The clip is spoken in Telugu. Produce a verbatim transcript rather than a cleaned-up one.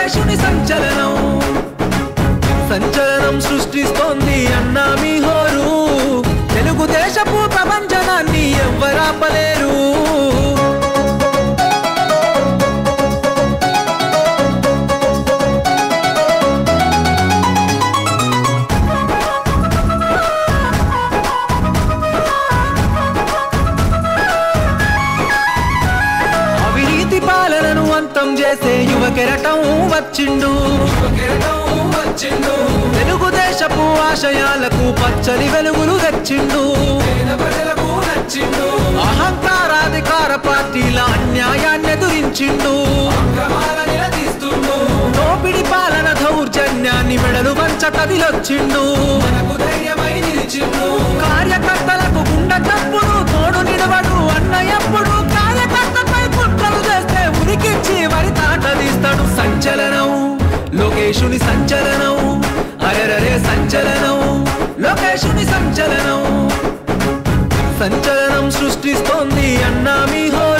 లోకేశుని సంచలనం సంచలనం సృష్టిస్తోంది అన్నా మీ హోరు తెలుగుదేశపు ప్రపంచనాన్ని ఎవ్వరాపలేరు అవినీతి పాలనను అంతం చేసే యువ కెరటం వచ్చిండు తెలుగుదేశపు ఆశయాలకు పచ్చని వెలుగులు తెచ్చిండు అహంకారాధికార పార్టీల అన్యాయాన్ని ఎదురించిండు దోపిడి పాలన దౌర్జన్యాన్ని మెడలు వంచ కదిలొచ్చిండు కార్యకర్తలకు గుండె తప్పుడు తోడు నిలవడు అన్నయ్యప్పుడు కార్యకర్తపై కుట్రలు చేస్తే ఉరికిచ్చి వరి తాట తీస్తాడు సంచలనం లోకేశుని సంచలనం అరెరరే సంచలనం లోకేశుని సంచలనం సంచలనం సృష్టిస్తోంది అన్నా మీ హోరు